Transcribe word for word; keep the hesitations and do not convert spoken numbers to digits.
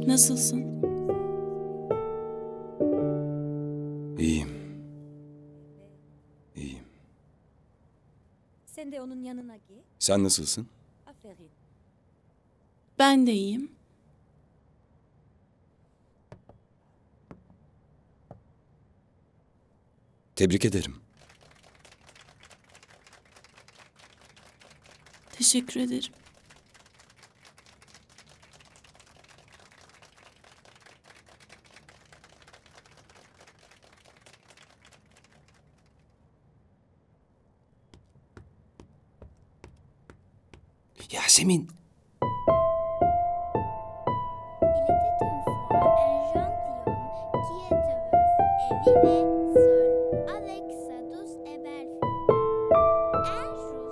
Nasılsın? İyiyim. İyiyim. Sen de onun yanına git. Sen nasılsın? Aferin. Ben de iyiyim. Tebrik ederim. Teşekkür ederim. Yasemin,